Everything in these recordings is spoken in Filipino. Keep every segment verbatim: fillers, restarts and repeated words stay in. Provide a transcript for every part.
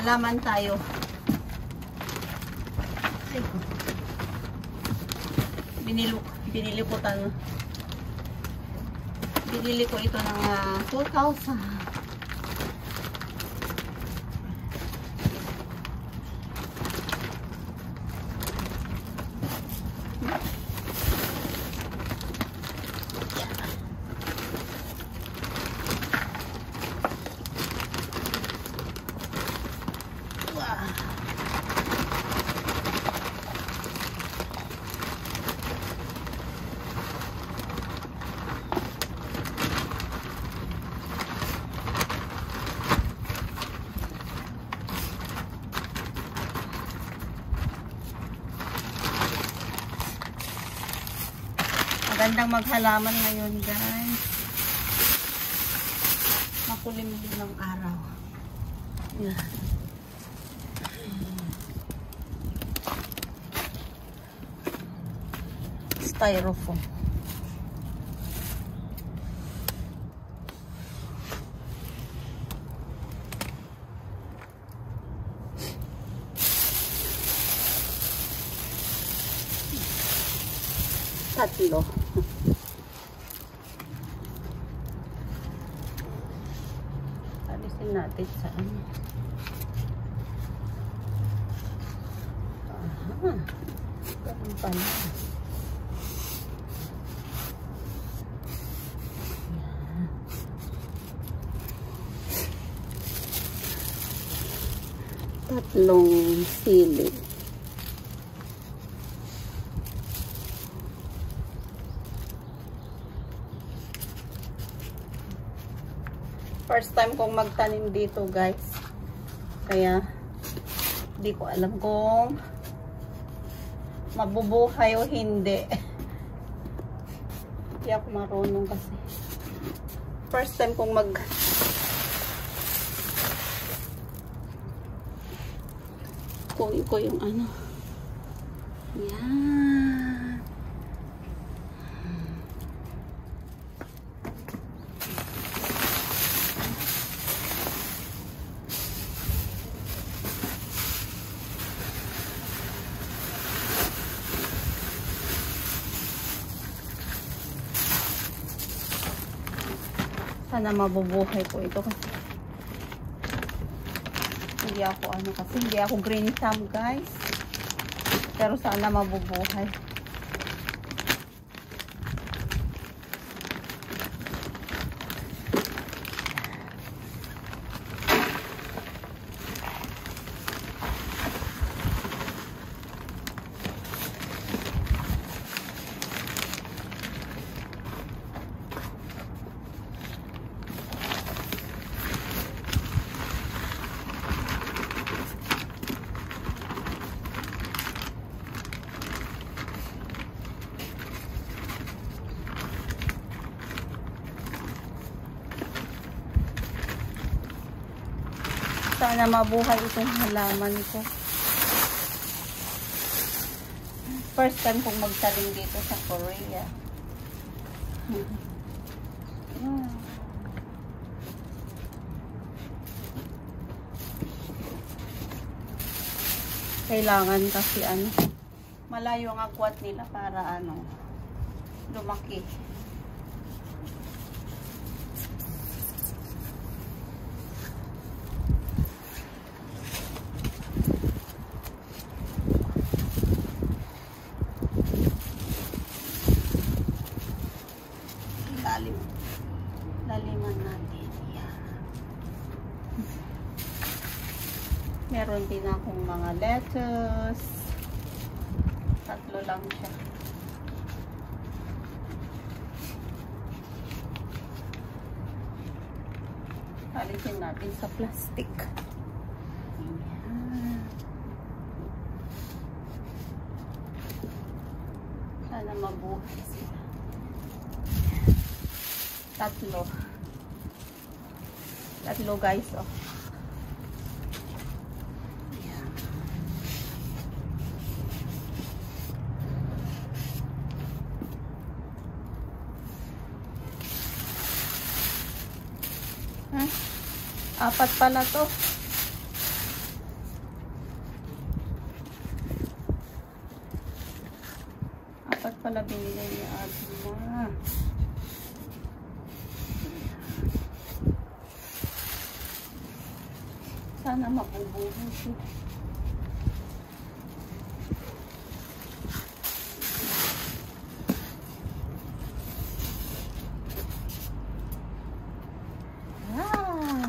halaman tayo. Ay, binili, binili ko tayo. Binili ko ito ng uh, two thousand. Magandang maghalaman ngayon, guys. Makulimlim ng araw. Yeah. Styrofoam. Tatlo. Alisin natin sa ano. Aha. Ganun pala. Tatlong sili. First time kong magtanim dito, guys. Kaya hindi ko alam kung mabubuhay o hindi. Hindi ako marunong kasi. First time kong mag kunin ko yung ano. Yan. Sana mabubuhay po ito kasi hindi ako ano kasi hindi ako green thumb, guys, pero sana mabubuhay. Sana mabuhay itong halaman ko. First time kong magtanim dito sa Korea. Kailangan kasi ano, malayo ang agwat nila para ano, lumaki. Lalim. Laliman natin. Yan. Meron din akong mga lettuce. Tatlo lang siya. Alisin natin sa plastic. Yan. Sana mabuhay sila. Tatlo. Tatlo, guys, oh. Ayan. Ha? Apat pala to. pala binigay ni Ate Ma. Sana mabubuhay siya. Ah.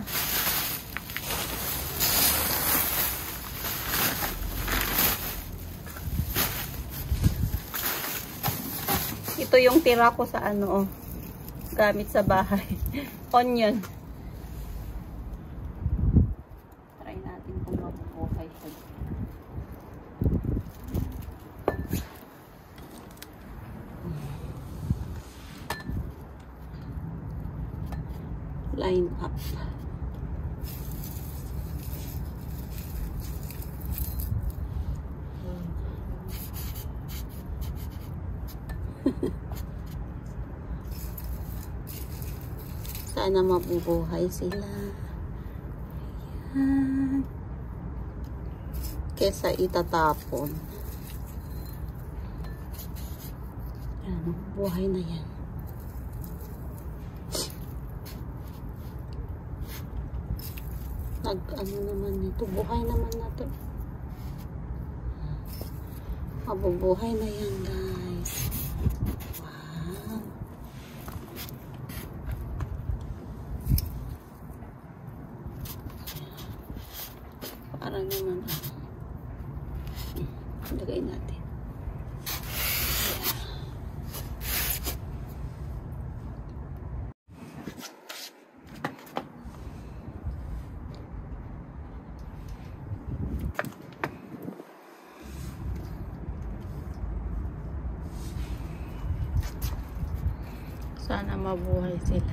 Ito yung tira ko sa ano, oh, gamit sa bahay. Onion. Try natin kung mabubuhay siya. Line up. Sana mabubuhay sila. Ayan. Kesa itatapon. Ayan, mabubuhay na yan. Nag ano naman ito, buhay naman na to. Mabubuhay na yan, guys. Wow. Parang naman ano. Lagay natin. Sana mabuhay sila.